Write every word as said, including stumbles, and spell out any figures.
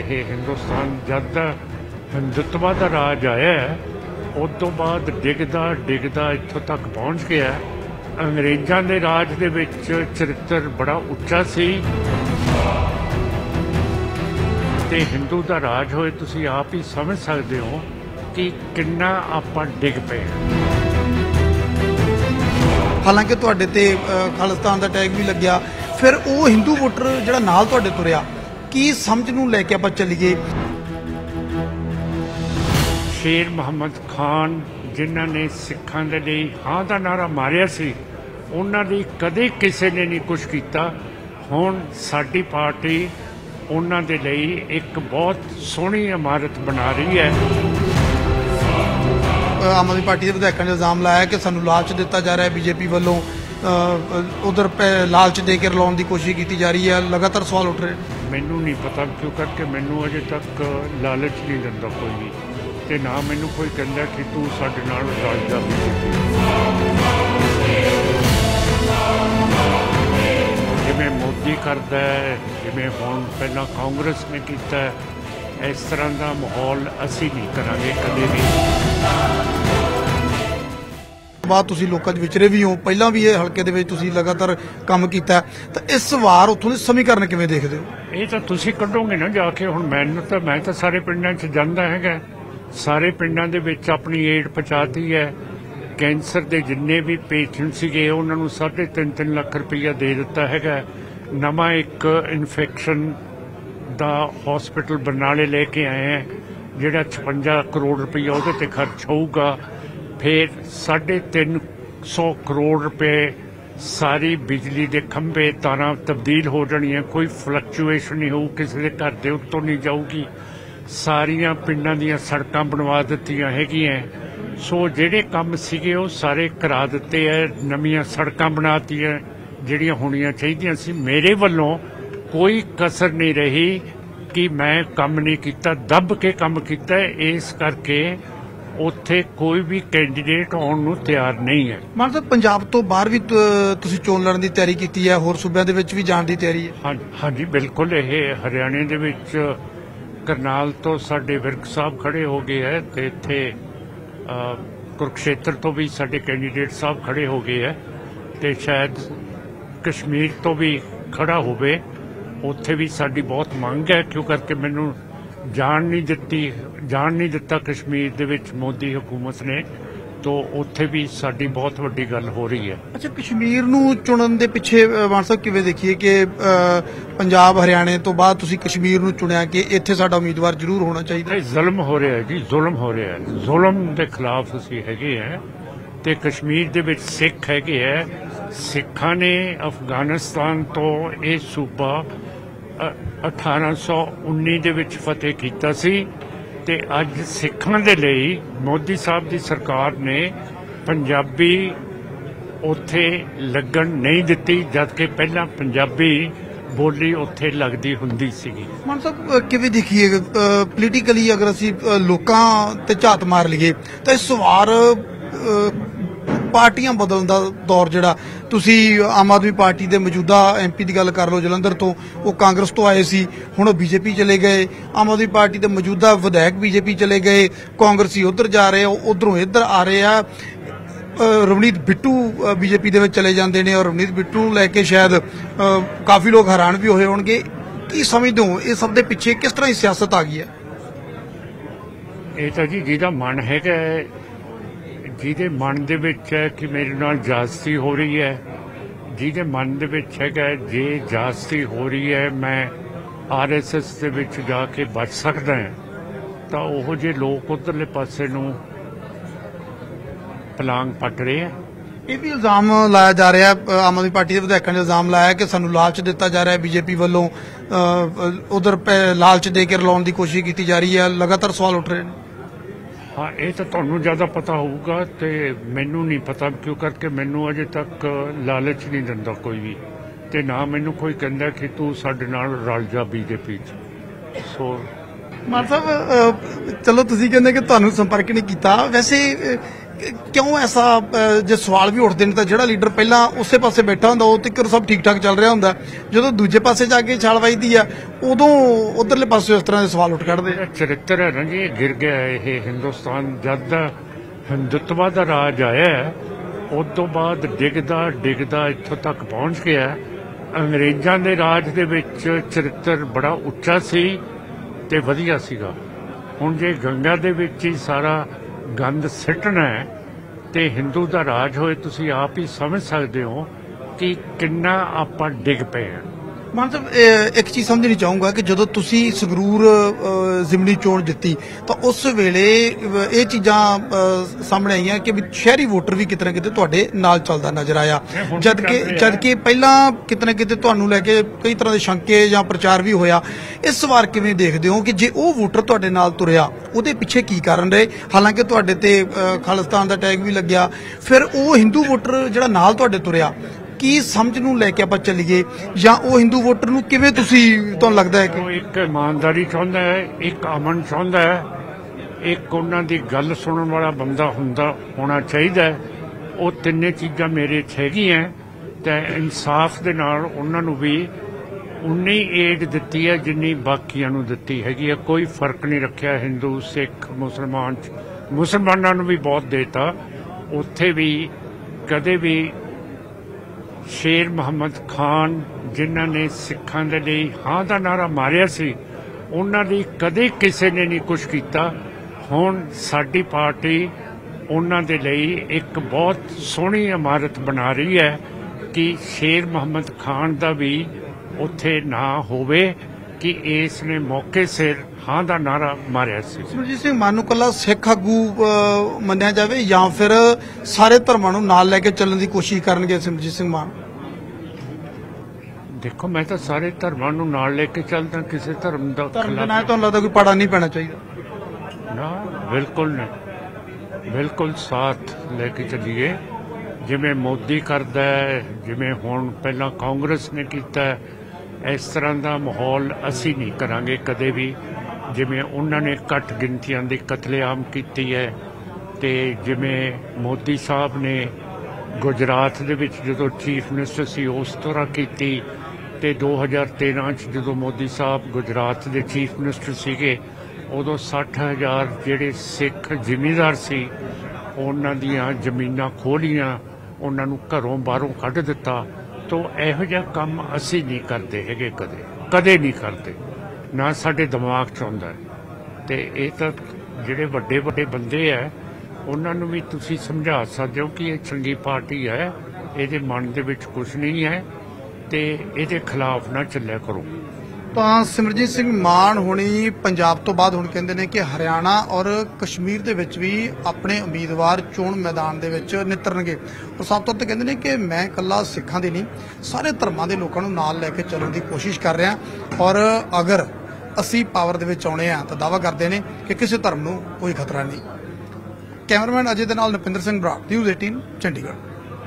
ਇਹ ਹਿੰਦੁਸਤਾਨ ਜਦ ਦਾ ਹਿੰਦੁਤਵਾ ਦਾ ਰਾਜ ਆਇਆ ਉਸ ਤੋਂ ਬਾਅਦ ਡਿੱਗਦਾ ਡਿੱਗਦਾ ਇੱਥੋਂ ਤੱਕ ਪਹੁੰਚ ਗਿਆ। ਅੰਗਰੇਜ਼ਾਂ ਦੇ ਰਾਜ ਦੇ ਵਿੱਚ ਚਰਿੱਤਰ ਬੜਾ ਉੱਚਾ ਸੀ ਤੇ ਹਿੰਦੂ ਦਾ ਰਾਜ ਹੋਏ ਤੁਸੀਂ ਆਪ ਹੀ ਸਮਝ ਸਕਦੇ ਹੋ ਕਿ ਕਿੰਨਾ ਆਪਾਂ ਡਿੱਗ ਪਏ। ਹਾਲਾਂਕਿ ਤੁਹਾਡੇ ਤੇ ਖਾਲਿਸਤਾਨ ਦਾ ਟੈਗ ਵੀ ਲੱਗਿਆ, ਫਿਰ ਉਹ ਹਿੰਦੂ ਵੋਟਰ ਜਿਹੜਾ ਨਾਲ ਤੁਹਾਡੇ ਤੁਰਿਆ, ਕੀ ਸਮਝ ਨੂੰ ਲੈ ਕੇ ਆਪਾਂ ਚੱਲੀਏ? ਸ਼ੇਰ ਮੁਹੰਮਦ ਖਾਨ ਜਿਨ੍ਹਾਂ ਨੇ ਸਿੱਖਾਂ ਦੇ ਲਈ ਹਾਂ ਦਾ ਨਾਰਾ ਮਾਰਿਆ ਸੀ, ਉਹਨਾਂ ਲਈ ਕਦੇ ਕਿਸੇ ਨੇ ਨਹੀਂ ਕੁਛ ਕੀਤਾ। ਹੁਣ ਸਾਡੀ ਪਾਰਟੀ ਉਹਨਾਂ ਦੇ ਲਈ ਇੱਕ ਬਹੁਤ ਸੋਹਣੀ ਇਮਾਰਤ ਬਣਾ ਰਹੀ ਹੈ। ਆਮ ਆਦਮੀ ਪਾਰਟੀ ਦੇ ਵਿਧਾਇਕਾਂ ਨੇ ਇਲਜ਼ਾਮ ਲਾਇਆ ਕਿ ਸਾਨੂੰ ਲਾਲਚ ਦਿੱਤਾ ਜਾ ਰਿਹਾ, ਬੀਜੇਪੀ ਵੱਲੋਂ ਉਧਰ ਲਾਲਚ ਦੇ ਕੇ ਰਲਾਉਣ ਦੀ ਕੋਸ਼ਿਸ਼ ਕੀਤੀ ਜਾ ਰਹੀ ਹੈ। ਲਗਾਤਾਰ ਸਵਾਲ ਉੱਠ ਰਹੇ। ਮੈਨੂੰ ਨਹੀਂ ਪਤਾ ਕਿਉਂ ਕਰਕੇ ਮੈਨੂੰ ਅਜੇ ਤੱਕ ਲਾਲਚ ਨਹੀਂ ਦਿੰਦਾ ਕੋਈ ਵੀ, ਤੇ ਨਾ ਮੈਨੂੰ ਕੋਈ ਕਹਿੰਦਾ ਕਿ ਤੂੰ ਸਾਡੇ ਨਾਲ ਰਲ ਜਾ। ਜਿਵੇਂ ਮੋਦੀ ਕਰਦਾ ਹੈ, ਜਿਵੇਂ ਹੁਣ ਪਹਿਲਾਂ ਕਾਂਗਰਸ ਨੇ ਕੀਤਾ, ਇਸ ਤਰ੍ਹਾਂ ਦਾ ਮਾਹੌਲ ਅਸੀਂ ਨਹੀਂ ਕਰਾਂਗੇ ਕਦੇ ਵੀ। ਬਾਅਦ ਤੁਸੀਂ ਲੋਕਾਂ 'ਚ ਵਿਚਰੇ ਵੀ ਹੋ, ਪਹਿਲਾਂ ਵੀ ਇਹ ਹਲਕੇ ਦੇ ਵਿੱਚ ਤੁਸੀਂ ਲਗਾਤਾਰ ਕੰਮ ਕੀਤਾ, ਤਾਂ ਇਸ ਵਾਰ ਉੱਥੋਂ ਦੇ ਸਮੀਕਰਨ ਕਿਵੇਂ ਦੇਖਦੇ ਹੋ? ਇਹ ਤਾਂ ਤੁਸੀਂ ਕੱਢੋਗੇ ਨਾ ਜਾ ਕੇ। ਹੁਣ ਮੈਨੂੰ ਤਾਂ ਮੈਂ ਤਾਂ ਸਾਰੇ ਪਿੰਡਾਂ 'ਚ ਜਾਂਦਾ ਹੈਗਾ, ਸਾਰੇ ਪਿੰਡਾਂ ਦੇ ਵਿੱਚ ਆਪਣੀ ਏਡ ਪਹੁੰਚਾਤੀ ਹੈ। ਕੈਂਸਰ ਦੇ ਜਿੰਨੇ ਵੀ ਪੇਸ਼ੈਂਟ ਸੀਗੇ ਉਹਨਾਂ ਨੂੰ ਸਾਢੇ ਤਿੰਨ ਤਿੰਨ ਲੱਖ ਰੁਪਈਆ ਦੇ ਦਿੱਤਾ ਹੈਗਾ। ਨਵਾਂ ਇੱਕ ਇਨਫੈਕਸ਼ਨ ਦਾ ਹਸਪੀਟਲ ਬਰਨਾਲੇ ਲੈ ਕੇ ਆਏ ਹੈ, ਜਿਹੜਾ ਛਪੰਜਾ ਕਰੋੜ ਰੁਪਈਆ ਉਹਦੇ ਤੇ ਖਰਚ ਹੋਊਗਾ। ਫਿਰ ਸਾਢੇ ਤਿੰਨ ਸੌ ਕਰੋੜ ਰੁਪਏ ਸਾਰੀ ਬਿਜਲੀ ਦੇ ਖੰਭੇ ਤਾਰਾਂ ਤਬਦੀਲ ਹੋ ਜਾਣੀਆਂ, ਕੋਈ ਫਲਕਚੁਏਸ਼ਨ ਨਹੀਂ ਹੋਊ, ਕਿਸੇ ਦੇ ਘਰ ਦੇ ਉੱਤੋਂ ਨਹੀਂ ਜਾਊਗੀ। ਸਾਰੀਆਂ ਪਿੰਡਾਂ ਦੀਆਂ ਸੜਕਾਂ ਬਣਵਾ ਦਿੱਤੀਆਂ ਹੈਗੀਆਂ। ਸੋ ਜਿਹੜੇ ਕੰਮ ਸੀਗੇ ਉਹ ਸਾਰੇ ਕਰਾ ਦਿੱਤੇ ਹੈ, ਨਵੀਆਂ ਸੜਕਾਂ ਬਣਾਤੀਆਂ ਜਿਹੜੀਆਂ ਹੋਣੀਆਂ ਚਾਹੀਦੀਆਂ ਸੀ। ਮੇਰੇ ਵੱਲੋਂ ਕੋਈ ਕਸਰ ਨਹੀਂ ਰਹੀ ਕਿ ਮੈਂ ਕੰਮ ਨਹੀਂ ਕੀਤਾ, ਦੱਬ ਕੇ ਕੰਮ ਕੀਤਾ। ਇਸ ਕਰਕੇ ਉੱਥੇ ਕੋਈ ਵੀ ਕੈਂਡੀਡੇਟ ਆਉਣ ਨੂੰ ਤਿਆਰ ਨਹੀਂ ਹੈ। ਮਾਨ ਸਾਹਿਬ, ਪੰਜਾਬ ਤੋਂ ਬਾਹਰ ਵੀ ਤੁਸੀਂ ਚੋਣ ਲੜਨ ਦੀ ਤਿਆਰੀ ਕੀਤੀ ਹੈ, ਹੋਰ ਸੂਬਿਆਂ ਦੇ ਵਿੱਚ ਵੀ ਜਾਣ ਦੀ ਤਿਆਰੀ ਹੈ? ਹਾਂਜੀ ਬਿਲਕੁਲ। ਇਹ ਹਰਿਆਣੇ ਦੇ ਵਿੱਚ ਕਰਨਾਲ ਤੋਂ ਸਾਡੇ ਵਿਰਕ ਸਾਹਿਬ ਖੜੇ ਹੋ ਗਏ ਹੈ, ਤੇ ਇੱਥੇ ਕੁਰਕਸ਼ੇਤਰ ਤੋਂ ਵੀ ਸਾਡੇ ਕੈਂਡੀਡੇਟ ਸਾਹਿਬ ਖੜੇ ਹੋ ਗਏ ਹੈ, ਤੇ ਸ਼ਾਇਦ ਕਸ਼ਮੀਰ ਤੋਂ ਵੀ ਖੜਾ ਹੋਵੇ। ਉੱਥੇ ਵੀ ਸਾਡੀ ਬਹੁਤ ਮੰਗ ਹੈ, ਕਿਉਂ ਕਰਕੇ ਮੈਨੂੰ ਜਾਣ ਨਹੀਂ ਦਿੱਤੀ ਜਾਣ ਨਹੀਂ ਦਿੱਤਾ ਕਸ਼ਮੀਰ ਦੇ ਵਿੱਚ ਮੋਦੀ ਹਕੂਮਤ ਨੇ, ਤਾਂ ਉੱਥੇ ਵੀ ਸਾਡੀ ਬਹੁਤ ਵੱਡੀ ਗੱਲ ਹੋ ਰਹੀ ਹੈ। ਅੱਛਾ, ਕਸ਼ਮੀਰ ਨੂੰ ਚੁਣਨ ਦੇ ਪਿੱਛੇ ਮਾਨ ਸਾਹਿਬ ਕਿਵੇਂ ਦੇਖੀਏ ਕਿ ਪੰਜਾਬ ਹਰਿਆਣੇ ਤੋਂ ਬਾਅਦ ਤੁਸੀਂ ਕਸ਼ਮੀਰ ਨੂੰ ਚੁਣਿਆ ਕਿ ਇੱਥੇ ਸਾਡਾ ਉਮੀਦਵਾਰ ਜ਼ਰੂਰ ਹੋਣਾ ਚਾਹੀਦਾ? ਜ਼ੁਲਮ ਹੋ ਰਿਹਾ ਜੀ, ਜ਼ੁਲਮ ਹੋ ਰਿਹਾ। ਜ਼ੁਲਮ ਦੇ ਖਿਲਾਫ ਅਸੀਂ ਹੈਗੇ ਹੈ, ਤੇ ਕਸ਼ਮੀਰ ਦੇ ਵਿੱਚ ਸਿੱਖ ਹੈਗੇ ਹੈ। ਸਿੱਖਾਂ ਨੇ ਅਫਗਾਨਿਸਤਾਨ ਤੋਂ ਇਹ ਸੂਬਾ ਅਠਾਰਾਂ ਸੌ ਉੱਨੀ ਦੇ ਵਿੱਚ ਫਤਿਹ ਕੀਤਾ ਸੀ, ਤੇ ਅੱਜ ਸਿੱਖਾਂ ਦੇ ਲਈ ਮੋਦੀ ਸਾਹਿਬ ਦੀ ਸਰਕਾਰ ਨੇ ਪੰਜਾਬੀ ਉੱਥੇ ਲੱਗਣ ਨਹੀਂ ਦਿੱਤੀ, ਜਦਕਿ ਪਹਿਲਾਂ ਪੰਜਾਬੀ ਬੋਲੀ ਉੱਥੇ ਲੱਗਦੀ ਹੁੰਦੀ ਸੀਗੀ। ਮਾਨ ਸਾਹਿਬ, ਕਿਵੇਂ ਦੇਖੀਏ ਪੋਲੀਟੀਕਲੀ ਅਗਰ ਅਸੀਂ ਲੋਕਾਂ ਤੇ ਝਾਤ ਮਾਰ ਲਈਏ ਤਾਂ ਇਸ ਵਾਰ ਪਾਰਟੀਆਂ ਬਦਲਣ ਦਾ ਦੌਰ, ਜਿਹੜਾ ਤੁਸੀਂ ਆਮ ਆਦਮੀ ਪਾਰਟੀ ਦੇ ਮੌਜੂਦਾ ਐਮਪੀ ਦੀ ਗੱਲ ਕਰ ਲਓ ਜਲੰਧਰ ਤੋਂ, ਉਹ ਕਾਂਗਰਸ ਤੋਂ ਆਏ ਸੀ, ਹੁਣ ਉਹ ਬੀਜੇਪੀ ਚਲੇ ਗਏ। ਆਮ ਆਦਮੀ ਪਾਰਟੀ ਦੇ ਮੌਜੂਦਾ ਵਿਧਾਇਕ ਬੀਜੇਪੀ ਚਲੇ ਗਏ, ਕਾਂਗਰਸੀ ਉੱਧਰ ਜਾ ਰਹੇ, ਉਧਰੋਂ ਇੱਧਰ ਆ ਰਹੇ ਆ। ਰਵਨੀਤ ਬਿੱਟੂ ਬੀਜੇਪੀ ਦੇ ਵਿੱਚ ਚਲੇ ਜਾਂਦੇ ਨੇ, ਔਰ ਰਵਨੀਤ ਬਿੱਟੂ ਨੂੰ ਲੈ ਕੇ ਸ਼ਾਇਦ ਕਾਫੀ ਲੋਕ ਹੈਰਾਨ ਵੀ ਹੋਏ ਹੋਣਗੇ। ਕੀ ਸਮਝਦੇ ਹੋ ਇਹ ਸਭ ਦੇ ਪਿੱਛੇ ਕਿਸ ਤਰ੍ਹਾਂ ਦੀ ਸਿਆਸਤ ਆ ਗਈ ਹੈ? ਇਹ ਤਾਂ ਜੀ ਜਿਹਦਾ ਮਨ ਹੈਗਾ, ਜਿਹਦੇ ਮਨ ਦੇ ਵਿੱਚ ਹੈ ਕਿ ਮੇਰੇ ਨਾਲ ਜ਼ਿਆਦਤੀ ਹੋ ਰਹੀ ਹੈ, ਜਿਹਦੇ ਮਨ ਦੇ ਵਿੱਚ ਹੈਗਾ ਜੇ ਜ਼ਿਆਦਤੀ ਹੋ ਰਹੀ ਹੈ ਮੈਂ ਆਰ ਐਸ ਐਸ ਦੇ ਵਿੱਚ ਜਾ ਕੇ ਬਚ ਸਕਦਾ ਹਾਂ, ਤਾਂ ਉਹੋ ਜਿਹੇ ਲੋਕ ਉੱਧਰਲੇ ਪਾਸੇ ਨੂੰ ਪਲਾਂਗ ਪੱਟ ਰਹੇ ਆ। ਇਹ ਵੀ ਇਲਜ਼ਾਮ ਲਾਇਆ ਜਾ ਰਿਹਾ, ਆਮ ਆਦਮੀ ਪਾਰਟੀ ਦੇ ਵਿਧਾਇਕਾਂ ਨੇ ਇਲਜ਼ਾਮ ਲਾਇਆ ਕਿ ਸਾਨੂੰ ਲਾਲਚ ਦਿੱਤਾ ਜਾ ਰਿਹਾ, ਬੀਜੇਪੀ ਵੱਲੋਂ ਉਧਰ ਲਾਲਚ ਦੇ ਕੇ ਰਲਾਉਣ ਦੀ ਕੋਸ਼ਿਸ਼ ਕੀਤੀ ਜਾ ਰਹੀ ਹੈ। ਲਗਾਤਾਰ ਸਵਾਲ ਉੱਠ ਰਹੇ ਨੇ। ਹਾਂ, ਇਹ ਤਾਂ ਤੁਹਾਨੂੰ ਜ਼ਿਆਦਾ ਪਤਾ ਹੋਊਗਾ, ਤੇ ਮੈਨੂੰ ਨਹੀਂ ਪਤਾ, ਕਿਉਂ ਕਰਕੇ ਮੈਨੂੰ ਅਜੇ ਤੱਕ ਲਾਲਚ ਨਹੀਂ ਦਿੰਦਾ ਕੋਈ ਵੀ, ਤੇ ਨਾ ਮੈਨੂੰ ਕੋਈ ਕਹਿੰਦਾ ਕਿ ਤੂੰ ਸਾਡੇ ਨਾਲ ਰਲ ਜਾ ਬੀਜੇਪੀ 'ਚ। ਸੋ ਮਾਨ ਸਾਹਿਬ, ਚਲੋ ਤੁਸੀਂ ਕਹਿੰਦੇ ਕਿ ਤੁਹਾਨੂੰ ਸੰਪਰਕ ਨਹੀਂ ਕੀਤਾ, ਵੈਸੇ ਕਿ- ਕਿਉਂ ਐਸਾ ਅ, ਜੇ ਸਵਾਲ ਵੀ ਉੱਠਦੇ ਨੇ ਤਾਂ ਜਿਹੜਾ ਲੀਡਰ ਪਹਿਲਾਂ ਉਸੇ ਪਾਸੇ ਬੈਠਾ ਹੁੰਦਾ ਉਹ ਤੱਕ ਸਭ ਠੀਕ ਠਾਕ ਚੱਲ ਰਿਹਾ ਹੁੰਦਾ, ਜਦੋਂ ਦੂਜੇ ਪਾਸੇ ਜਾ ਕੇ ਛਾਲ ਵੱਜਦੀ ਆ ਉਦੋਂ ਉਧਰਲੇ ਪਾਸੇ ਇਸ ਤਰ੍ਹਾਂ ਦੇ ਸਵਾਲ ਉੱਠ ਖੜਦੇ ਆ। ਇਹ ਚਰਿੱਤਰ ਹੈ ਨਾ ਜੀ, ਇਹ ਗਿਰ ਗਿਆ ਹੈ। ਇਹ ਹਿੰਦੁਸਤਾਨ ਜਦ ਦਾ ਹਿੰਦੁੱਤਵਾ ਦਾ ਰਾਜ ਆਇਆ ਹੈ, ਉਸ ਤੋਂ ਬਾਅਦ ਡਿੱਗਦਾ ਡਿੱਗਦਾ ਇੱਥੋਂ ਤੱਕ ਪਹੁੰਚ ਗਿਆ। ਅੰਗਰੇਜ਼ਾਂ ਦੇ ਰਾਜ ਦੇ ਵਿੱਚ ਚਰਿੱਤਰ ਬੜਾ ਉੱਚਾ ਸੀ ਤੇ ਵਧੀਆ ਸੀਗਾ। ਹੁਣ ਜੇ ਗੰਗਾ ਦੇ ਵਿੱਚ ਹੀ ਸਾਰਾ ਗੰਦ ਸਿੱਟਣਾ ਹੈ ਤੇ ਹਿੰਦੂ ਦਾ ਰਾਜ ਹੋਏ, ਤੁਸੀਂ ਆਪ ਹੀ ਸਮਝ ਸਕਦੇ ਹੋ ਕਿ ਕਿੰਨਾ ਆਪਾਂ ਡਿੱਗ ਪਏ ਹਾਂ। ਮਾਨ ਸਾਹਿਬ ਇਹ ਇੱਕ ਚੀਜ਼ ਸਮਝਣੀ ਚਾਹੂੰਗਾ ਕਿ ਜਦੋਂ ਤੁਸੀਂ ਸੰਗਰੂਰ ਅ, ਜ਼ਿਮਨੀ ਚੋਣ ਜਿੱਤੀ ਤਾਂ ਉਸ ਵੇਲੇ ਅ, ਇਹ ਚੀਜ਼ਾਂ ਅ, ਸਾਹਮਣੇ ਆਈਆਂ ਕਿ ਵੀ ਸ਼ਹਿਰੀ ਵੋਟਰ ਵੀ ਕਿਤੇ ਨਾ ਕਿਤੇ ਤੁਹਾਡੇ ਨਾਲ ਚੱਲਦਾ ਨਜ਼ਰ ਆਇਆ, ਹੁਣ ਜਦ ਕਿ ਚੱਲ ਰਿਹਾ। ਜਦ ਕਿ ਪਹਿਲਾਂ ਕਿਤੇ ਨਾ ਕਿਤੇ ਤੁਹਾਨੂੰ ਲੈ ਕੇ ਕਈ ਤਰ੍ਹਾਂ ਦੇ ਸ਼ੰਕੇ ਜਾਂ ਪ੍ਰਚਾਰ ਵੀ ਹੋਇਆ। ਇਸ ਵਾਰ ਕਿਵੇਂ ਦੇਖਦੇ ਹੋ ਕਿ ਜੇ ਉਹ ਵੋਟਰ ਤੁਹਾਡੇ ਨਾਲ ਤੁਰਿਆ ਉਹਦੇ ਪਿੱਛੇ ਕੀ ਕਾਰਨ ਰਹੇ? ਹਾਲਾਂਕਿ ਤੁਹਾਡੇ ਤੇ ਅ, ਖਾਲਿਸਤਾਨ ਦਾ ਟੈਗ ਵੀ ਲੱਗਿਆ, ਫਿਰ ਉਹ ਹਿੰਦੂ ਵੋਟਰ ਜਿਹੜਾ ਨਾਲ ਤੁਹਾਡੇ ਤੁਰਿਆ ਕੀ ਸਮਝ ਨੂੰ ਲੈ ਕੇ ਆਪਾਂ ਚੱਲੀਏ, ਜਾਂ ਉਹ ਹਿੰਦੂ ਵੋਟਰ ਨੂੰ ਕਿਵੇਂ ਤੁਸੀਂ ਤੁਹਾਨੂੰ ਲੱਗਦਾ ਹੈ ਕਿ ਉਹ ਇੱਕ ਇਮਾਨਦਾਰੀ ਚਾਹੁੰਦਾ ਹੈ, ਇੱਕ ਅਮਨ ਚਾਹੁੰਦਾ ਹੈ, ਇੱਕ ਉਹਨਾਂ ਦੀ ਗੱਲ ਸੁਣਨ ਵਾਲਾ ਬੰਦਾ ਹੁੰਦਾ ਹੋਣਾ ਚਾਹੀਦਾ ਹੈ। ਉਹ ਤਿੰਨੇ ਚੀਜ਼ਾਂ ਮੇਰੇ 'ਚ ਹੈਗੀਆਂ ਤੇ ਇਨਸਾਫ ਦੇ ਨਾਲ ਉਹਨਾਂ ਨੂੰ ਵੀ ਉਨੀ ਏਡ ਦਿੱਤੀ ਹੈ ਜਿੰਨੀ ਬਾਕੀਆਂ ਨੂੰ ਦਿੱਤੀ ਹੈਗੀ ਹੈ। ਕੋਈ ਫਰਕ ਨਹੀਂ ਰੱਖਿਆ ਹਿੰਦੂ ਸਿੱਖ ਮੁਸਲਮਾਨ 'ਚ। ਮੁਸਲਮਾਨਾਂ ਨੂੰ ਵੀ ਬਹੁਤ ਦੇਤਾ, ਉੱਥੇ ਵੀ ਕਦੇ ਵੀ ਸ਼ੇਰ ਮੁਹੰਮਦ ਖਾਨ ਜਿਨ੍ਹਾਂ ਨੇ ਸਿੱਖਾਂ ਦੇ ਲਈ ਹਾਂ ਦਾ ਨਾਰਾ ਮਾਰਿਆ ਸੀ, ਉਹਨਾਂ ਲਈ ਕਦੇ ਕਿਸੇ ਨੇ ਨਹੀਂ ਕੁਝ ਕੀਤਾ। ਹੁਣ ਸਾਡੀ ਪਾਰਟੀ ਉਹਨਾਂ ਦੇ ਲਈ ਇੱਕ ਬਹੁਤ ਸੋਹਣੀ ਇਮਾਰਤ ਬਣਾ ਰਹੀ ਹੈ ਕਿ ਸ਼ੇਰ ਮੁਹੰਮਦ ਖਾਨ ਦਾ ਵੀ ਉੱਥੇ ਨਾਂ ਹੋਵੇ ਕਿ ਇਸ ਨੇ ਮੌਕੇ ਸਿਰ ਹਾਂ ਦਾ ਨਾਰਾ ਮਾਰਿਆ ਸੀ। ਸਿਮਰਜੀਤ ਸਿੰਘ ਮਾਨ ਨੂੰ ਕੱਲਾ ਸਿੱਖ ਆਗੂ ਅ, ਮੰਨਿਆ ਜਾਵੇ ਜਾਂ ਫਿਰ ਸਾਰੇ ਧਰਮਾਂ ਨੂੰ ਨਾਲ ਲੈ ਕੇ ਚੱਲਣ ਦੀ ਕੋਸ਼ਿਸ਼ ਕਰਨਗੇ ਸਿਮਰਜੀਤ ਸਿੰਘ ਮਾਨ? ਦੇਖੋ, ਮੈਂ ਤਾਂ ਸਾਰੇ ਧਰਮਾਂ ਨੂੰ ਨਾਲ ਲੈ ਕੇ ਚੱਲਦਾ, ਕਿਸੇ ਧਰਮ ਦਾ ਧਰਮ ਦੇ ਖਿਲਾਫ ਨਾਲ ਤੁਹਾਨੂੰ ਲੱਗਦਾ ਕੋਈ ਪਾੜਾ ਨਹੀਂ ਪੈਣਾ ਚਾਹੀਦਾ? ਨਾ, ਬਿਲਕੁਲ ਨਹੀਂ, ਬਿਲਕੁਲ ਸਾਥ ਲੈ ਕੇ ਚੱਲੀਏ ਜਿਵੇਂ ਮੋਦੀ ਕਰਦਾ ਹੈ, ਜਿਵੇਂ ਹੁਣ ਪਹਿਲਾਂ ਕਾਂਗਰਸ ਨੇ ਕੀਤਾ ਹੈ। ਇਸ ਤਰ੍ਹਾਂ ਦਾ ਮਾਹੌਲ ਅਸੀਂ ਨਹੀਂ ਕਰਾਂਗੇ ਕਦੇ ਵੀ। ਜਿਵੇਂ ਉਹਨਾਂ ਨੇ ਘੱਟ ਗਿਣਤੀਆਂ ਦੀ ਕਤਲੇਆਮ ਕੀਤੀ ਹੈ ਤੇ ਜਿਵੇਂ ਮੋਦੀ ਸਾਹਿਬ ਨੇ ਗੁਜਰਾਤ ਦੇ ਵਿੱਚ ਜਦੋਂ ਚੀਫ ਮਿਨਿਸਟਰ ਸੀ ਉਸ ਤਰ੍ਹਾਂ ਕੀਤੀ, ਤੇ ਦੋ ਹਜ਼ਾਰ ਤੇਰਾਂ 'ਚ ਜਦੋਂ ਮੋਦੀ ਸਾਹਿਬ ਗੁਜਰਾਤ ਦੇ ਚੀਫ ਮਿਨਿਸਟਰ ਸੀਗੇ ਉਦੋਂ ਸੱਠ ਹਜ਼ਾਰ ਜਿਹੜੇ ਸਿੱਖ ਜ਼ਿਮੀਂਦਾਰ ਸੀ ਉਹਨਾਂ ਦੀਆਂ ਜ਼ਮੀਨਾਂ ਖੋਹ ਲਈਆਂ, ਉਹਨਾਂ ਨੂੰ ਘਰੋਂ ਬਾਹਰੋਂ ਕੱਢ ਦਿੱਤਾ। ਤੋ ਇਹੋ ਜਿਹਾ ਕੰਮ ਅਸੀਂ ਨਹੀਂ ਕਰਦੇ ਹੈਗੇ, ਕਦੇ ਕਦੇ ਨਹੀਂ ਕਰਦੇ, ਨਾ ਸਾਡੇ ਦਿਮਾਗ 'ਚ ਆਉਂਦਾ। ਤੇ ਇਹ ਤਾਂ ਜਿਹੜੇ ਵੱਡੇ ਵੱਡੇ ਬੰਦੇ ਆ ਉਹਨਾਂ ਨੂੰ ਵੀ ਤੁਸੀਂ ਸਮਝਾ ਸਕਦੇ ਹੋ ਕਿ ਇਹ ਚੰਗੀ ਪਾਰਟੀ ਹੈ, ਇਹਦੇ ਮਨ ਦੇ ਵਿੱਚ ਕੁਝ ਨਹੀਂ ਹੈ ਤੇ ਇਹਦੇ ਖਿਲਾਫ ਨਾ ਚੱਲਿਆ ਕਰੋ। ਤਾਂ ਸਿਮਰਜੀਤ ਸਿੰਘ ਮਾਨ ਹੁਣੀ ਪੰਜਾਬ ਤੋਂ ਬਾਅਦ ਹੁਣ ਕਹਿੰਦੇ ਨੇ ਕਿ ਹਰਿਆਣਾ ਔਰ ਕਸ਼ਮੀਰ ਦੇ ਵਿੱਚ ਵੀ ਆਪਣੇ ਉਮੀਦਵਾਰ ਚੋਣ ਮੈਦਾਨ ਦੇ ਵਿੱਚ ਨਿਤਰਨਗੇ। ਉਹ ਸਭ ਤੋਂ ਉੱਤੇ ਕਹਿੰਦੇ ਨੇ ਕਿ ਮੈਂ ਇਕੱਲਾ ਸਿੱਖਾਂ ਦੀ ਨਹੀਂ, ਸਾਰੇ ਧਰਮਾਂ ਦੇ ਲੋਕਾਂ ਨੂੰ ਨਾਲ ਲੈ ਕੇ ਚੱਲਣ ਦੀ ਕੋਸ਼ਿਸ਼ ਕਰ ਰਿਹਾ, ਔਰ ਅਗਰ ਅਸੀਂ ਪਾਵਰ ਦੇ ਵਿੱਚ ਆਉਣੇ ਆ ਤਾਂ ਦਾਅਵਾ ਕਰਦੇ ਨੇ ਕਿ ਕਿਸੇ ਧਰਮ ਨੂੰ ਕੋਈ ਖਤਰਾ ਨਹੀਂ। ਕੈਮਰਾਮੈਨ ਅਜੇ ਦੇ ਨਾਲ ਨਪਿੰਦਰ ਸਿੰਘ ਬਰਾੜ, ਨਿਊਜ਼ ਅਠਾਰਾਂ ਚੰਡੀਗੜ੍ਹ।